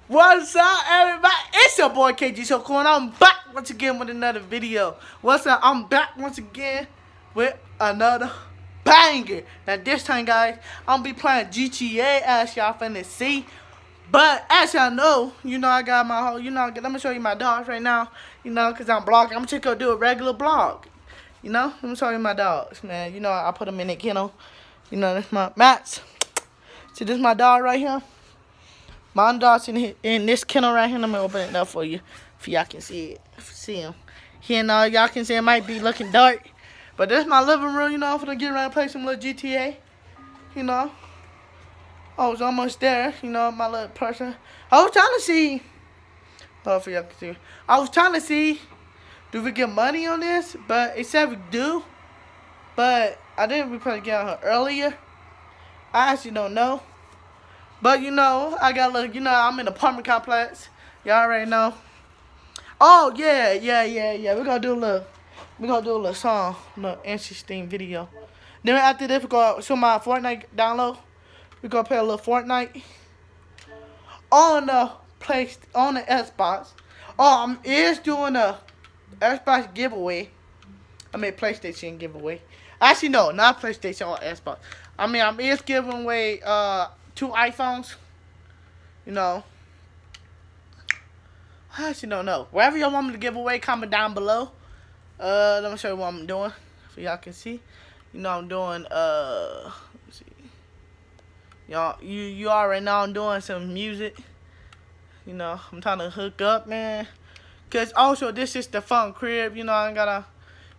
What's up, everybody? It's your boy KG So Cool, and I'm back once again with another video. What's up? I'm back once again with another banger. Now this time, guys, I'm gonna be playing GTA, as y'all finna see. But as y'all know, I got my whole, let me show you my dogs right now. Cause I'm vlogging. I'm just gonna do a regular vlog. Let me show you my dogs, man. I put them in the kennel. This my Mats. See, this is my dog right here. My dog's in this kennel right here. Let me open it up for you, if y'all can see it. See him. Here and y'all can see it might be looking dark, but this is my living room. I'm gonna get around and play some little GTA. I was almost there. My little person. I was trying to see. Oh, for y'all can see. I was trying to see, do we get money on this? But it said we do. But I didn't really get on her earlier. I actually don't know. But I got look, I'm in an apartment complex. Y'all already know. Oh yeah. We're gonna do a little song, a little interesting video. Then after this, we're gonna show my Fortnite download. We're gonna play a little Fortnite on the Xbox. Oh, is doing a Xbox giveaway. I mean PlayStation giveaway. Actually no, not PlayStation or Xbox. I'm is giving away 2 iPhones. I actually don't know. Wherever y'all want me to give away, comment down below. Let me show you what I'm doing, so y'all can see. I'm doing let's see. Y'all, you already know I'm doing some music. I'm trying to hook up, man. Cause also this is the fun crib. I gotta,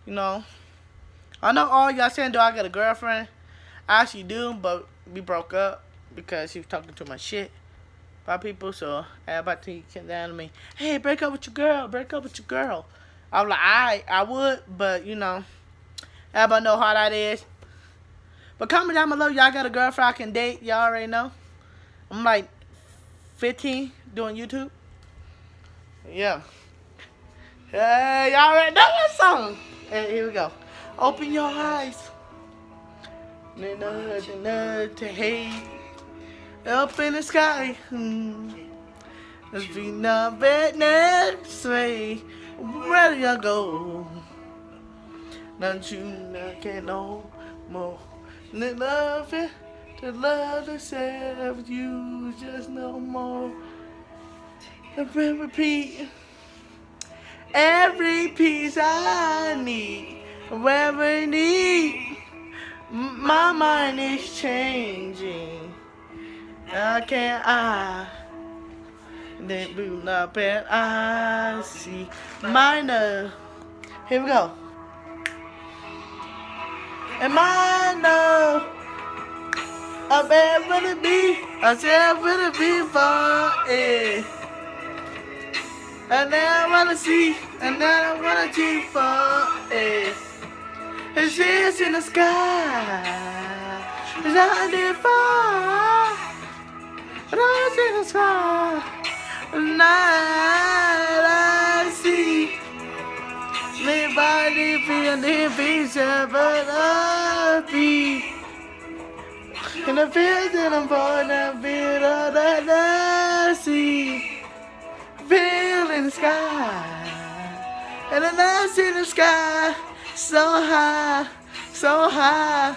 I know all y'all saying, do I got a girlfriend? I actually do, but we broke up because she was talking too much shit about people. So everybody came down to me, hey, break up with your girl, break up with your girl. I was like, I would, but everybody know how that is. But comment down below, y'all got a girlfriend I can date. Y'all already know. I'm like 15 doing YouTube. Yeah. Hey, y'all already know that song. Hey, here we go. Open your eyes. Nothing to hate. Up in the sky. Let's be not bad next way. Where do you go? Don't you not get no more? Love it, to love to serve you just no more. And repeat every piece I need, wherever I need. My mind is changing. Then boom up and I see minor. Here we go. And minor. I'm able to be. I'm able to be for it. And then I wanna see. And then I wanna cheat for it. And she's in the sky. It's not far. And I in the sky. Night I see. Nobody feel the vision but I be. And the feels that I'm born, I feel all that I see. Feel in the sky. And the lights in the sky. So high, so high.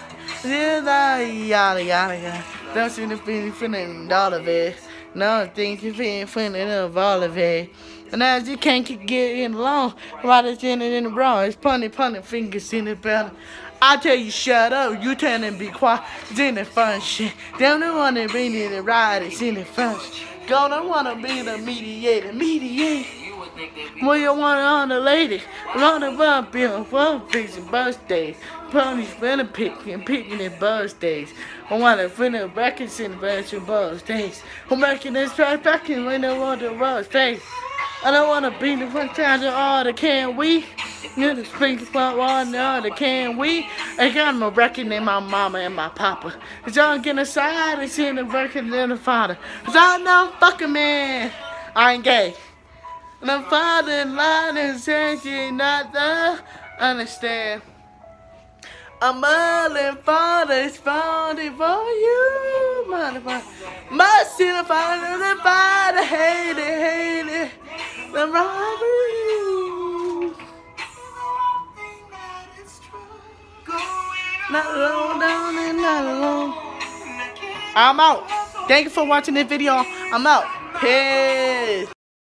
Yada. Don't see the feeling all of it. No, I think you're feeling of all of it. And as you can't get in along, right it's in it in the bra. It's punny fingers in the belly. I tell you shut up, you turn and be quiet. It's in the fun shit. They don't wanna be in the ride, it's in the fun shit. Don't wanna be the mediator. Well, you want on the lady, run about being fun fixing birthdays. Ponies finna picking their birthdays. I wanna finna records in the birthdays. I'm making this track back in when I want the birthdays. I don't wanna be the one time to all the can we? You the speaking spot one all the can we? I got my record in my mama and my papa. Cause y'all get aside and see the record in the father. Cause I know fucking man, I ain't gay. And I'm father in line and saying you not there. Understand? I'm all in father's found it for you. My city father in the father. gotta hate it. The robbery. Not alone, down and not alone. I'm out. Thank you for watching this video. I'm out. Peace.